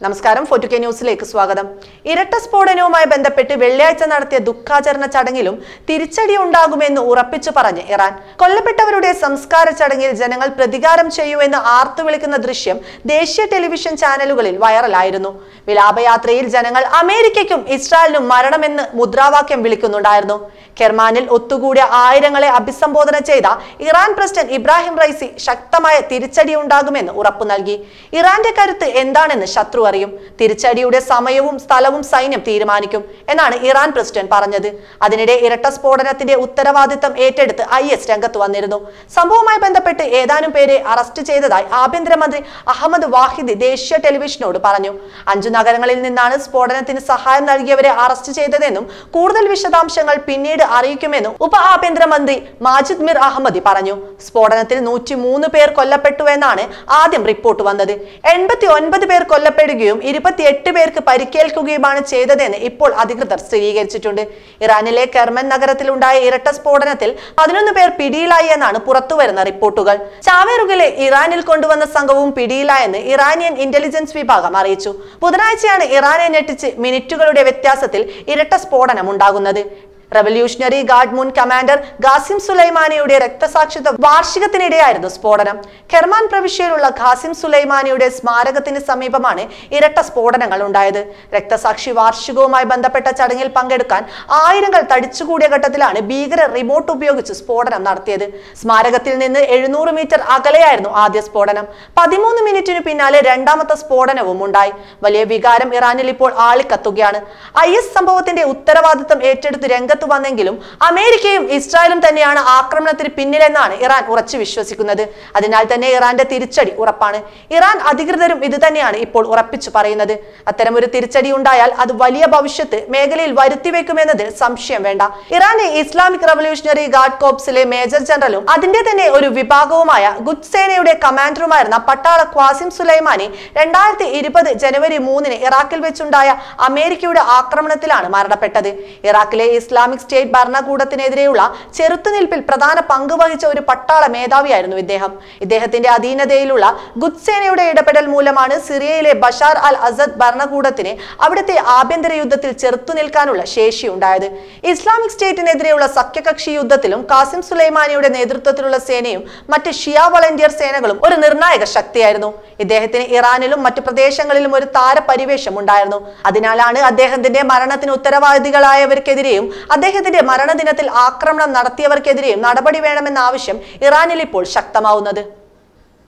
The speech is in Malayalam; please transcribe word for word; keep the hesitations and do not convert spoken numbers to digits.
നമസ്കാരം ഫോർട്ടു കെ ന്യൂസിലേക്ക് സ്വാഗതം. ഇരട്ട സ്ഫോടനവുമായി ബന്ധപ്പെട്ട് വെള്ളിയാഴ്ച നടത്തിയ ദുഃഖാചരണ ചടങ്ങിലും തിരിച്ചടി ഉണ്ടാകുമെന്ന് ഉറപ്പിച്ചു പറഞ്ഞ് ഇറാൻ. കൊല്ലപ്പെട്ടവരുടെ സംസ്കാര ചടങ്ങിൽ ജനങ്ങൾ പ്രതികാരം ചെയ്യുമെന്ന് ആർത്തുവിളിക്കുന്ന ദൃശ്യം ദേശീയ ടെലിവിഷൻ ചാനലുകളിൽ വൈറലായിരുന്നു. വിലാപയാത്രയിൽ ജനങ്ങൾ അമേരിക്കയ്ക്കും ഇസ്രായേലിനും മരണമെന്ന് മുദ്രാവാക്യം വിളിക്കുന്നുണ്ടായിരുന്നു. കെർമാനിൽ ഒത്തുകൂടിയ ആയിരങ്ങളെ അഭിസംബോധന ചെയ്ത ഇറാൻ പ്രസിഡന്റ് ഇബ്രാഹിം റൈസി ശക്തമായ തിരിച്ചടി ഉണ്ടാകുമെന്ന് ഉറപ്പു നൽകി. ഇറാന്റെ കരുത്ത് എന്താണെന്ന് ശത്രു അറിയും. തിരിച്ചടിയുടെ സമയവും സ്ഥലവും സൈന്യം തീരുമാനിക്കും എന്നാണ് ഇറാൻ പ്രസിഡന്റ് പറഞ്ഞത്. അതിനിടെ ഇരട്ട സ്ഫോടനത്തിന്റെ ഉത്തരവാദിത്തം ഏറ്റെടുത്ത് ഐ എസ് രംഗത്ത് വന്നിരുന്നു. സംഭവവുമായി ബന്ധപ്പെട്ട് ഏതാനും പേരെ അറസ്റ്റ് ചെയ്തതായി ആഭ്യന്തരമന്ത്രി അഹമ്മദ് വാഹിദി ദേശീയ ടെലിവിഷനോട് പറഞ്ഞു. അഞ്ചു നഗരങ്ങളിൽ നിന്നാണ് സ്ഫോടനത്തിന് സഹായം നൽകിയവരെ അറസ്റ്റ് ചെയ്തതെന്നും കൂടുതൽ വിശദാംശങ്ങൾ പിന്നീട് അറിയിക്കുമെന്നും ഉപ ആഭ്യന്തരമന്ത്രി മാജിദ് മിർ അഹമ്മദി പറഞ്ഞു. സ്ഫോടനത്തിൽ നൂറ്റി മൂന്ന് പേർ കൊല്ലപ്പെട്ടുവെന്നാണ് ആദ്യം റിപ്പോർട്ട് വന്നത്. എൺപത്തി ഒൻപത് പേർ കൊല്ലപ്പെടുകയും ഇരുപത്തിയെട്ട് പേർക്ക് പരിക്കേൽക്കുകയുമാണ് ചെയ്തതെന്ന് ഇപ്പോൾ അധികൃതർ സ്ഥിരീകരിച്ചിട്ടുണ്ട്. ഇറാനിലെ കെർമൻ നഗരത്തിലുണ്ടായ ഇരട്ട സ്ഫോടനത്തിൽ പതിനൊന്ന് പേർ പിടിയിലായി എന്നാണ് പുറത്തുവരുന്ന റിപ്പോർട്ടുകൾ. ചാവേറുകളെ ഇറാനിൽ കൊണ്ടുവന്ന സംഘവും പിടിയിലായെന്ന് ഇറാനിയൻ ഇന്റലിജൻസ് വിഭാഗം അറിയിച്ചു. ബുധനാഴ്ചയാണ് ഇറാനെ ഞെട്ടിച്ച് മിനിറ്റുകളുടെ വ്യത്യാസത്തിൽ ഇരട്ട സ്ഫോടനം ഉണ്ടാകുന്നത്. റവല്യൂഷണറി ഗാർഡ് മുൻ കമാൻഡർ ഖാസിം സുലൈമാനിയുടെ രക്തസാക്ഷിത്വ വാർഷികത്തിനിടെയായിരുന്നു സ്ഫോടനം. കെർമാൻ പ്രവിശ്യയിലുള്ള ഖാസിം സുലൈമാനിയുടെ സ്മാരകത്തിന് സമീപമാണ് ഇരട്ട സ്ഫോടനങ്ങൾ ഉണ്ടായത്. രക്തസാക്ഷി വാർഷികവുമായി ബന്ധപ്പെട്ട ചടങ്ങിൽ പങ്കെടുക്കാൻ ആയിരങ്ങൾ തടിച്ചുകൂടിയ ഘട്ടത്തിലാണ് ഭീകരർ റിമോട്ട് ഉപയോഗിച്ച് സ്ഫോടനം നടത്തിയത്. സ്മാരകത്തിൽ നിന്ന് എഴുന്നൂറ് മീറ്റർ അകലെയായിരുന്നു ആദ്യ സ്ഫോടനം. പതിമൂന്ന് മിനിറ്റിനു പിന്നാലെ രണ്ടാമത്തെ സ്ഫോടനവും ഉണ്ടായി. വലിയ വികാരം ഇറാനിൽ ഇപ്പോൾ ആളിക്കത്തുകയാണ്. ഐ എസ് സംഭവത്തിന്റെ ഉത്തരവാദിത്തം ഏറ്റെടുത്ത് രംഗത്ത് വന്നെങ്കിലും അമേരിക്കയും ഇസ്രായേലും തന്നെയാണ് ആക്രമണത്തിന് പിന്നിലെന്നാണ് ഇറാൻ ഉറച്ചു വിശ്വസിക്കുന്നത്. അതിനാൽ തന്നെ ഇറാന്റെ തിരിച്ചടി ഉറപ്പാണ്. ഇറാൻ അധികൃതരും ഇത് തന്നെയാണ് ഇപ്പോൾ ഉറപ്പിച്ചു പറയുന്നത്. അത്തരമൊരു തിരിച്ചടി ഉണ്ടായാൽ അത് വലിയ ഭവിഷ്യത്ത് മേഖലയിൽ വരുത്തിവെക്കുമെന്നതിൽ സംശയം വേണ്ട. ഇറാന്റെ ഇസ്ലാമിക് റവല്യൂഷണറി ഗാർഡ് കോർപ്സിലെ മേജർ ജനറലും അതിന്റെ തന്നെ ഒരു വിഭാഗവുമായ ഖുദ്സ് സേനയുടെ കമാൻഡറുമായിരുന്ന പട്ടാള ഖാസിം സുലൈമാനി രണ്ടായിരത്തി ഇരുപത് ജനുവരി മൂന്നിന് ഇറാഖിൽ വെച്ചുണ്ടായ അമേരിക്കയുടെ ആക്രമണത്തിലാണ് മരണപ്പെട്ടത്. ഇറാഖിലെ ഇസ്ലാമിക് സ്റ്റേറ്റ് ഭരണകൂടത്തിനെതിരെയുള്ള ചെറുത്തുനിൽപ്പിൽ പ്രധാന പങ്ക് വഹിച്ച ഒരു പട്ടാള മേധാവിയായിരുന്നു ഇദ്ദേഹം. ഇദ്ദേഹത്തിന്റെ അധീനതയിലുള്ള ഖുദ്സ് സേനയുടെ ഇടപെടൽ മൂലമാണ് സിറിയയിലെ ബഷാർ അൽ അസദ് ഭരണകൂടത്തിന് അവിടുത്തെ ആഭ്യന്തര യുദ്ധത്തിൽ ചെറുത്തുനിൽക്കാനുള്ള ശേഷി ഉണ്ടായത്. ഇസ്ലാമിക് സ്റ്റേറ്റിനെതിരെയുള്ള സഖ്യകക്ഷി യുദ്ധത്തിലും ഖാസിം സുലൈമാനിയുടെ നേതൃത്വത്തിലുള്ള സേനയും മറ്റ് ഷിയ വളണ്ടിയർ സേനകളും ഒരു നിർണായക ശക്തിയായിരുന്നു. ഇദ്ദേഹത്തിന് ഇറാനിലും മറ്റു പ്രദേശങ്ങളിലും ഒരു താരപരിവേഷം ഉണ്ടായിരുന്നു. അതിനാലാണ് അദ്ദേഹത്തിന്റെ മരണത്തിന് ഉത്തരവാദികളായവർക്കെതിരെയും അദ്ദേഹത്തിന്റെ മരണദിനത്തിൽ ആക്രമണം നടത്തിയവർക്കെതിരെയും നടപടി വേണമെന്ന ആവശ്യം ഇറാനിൽ ഇപ്പോൾ ശക്തമാവുന്നത്.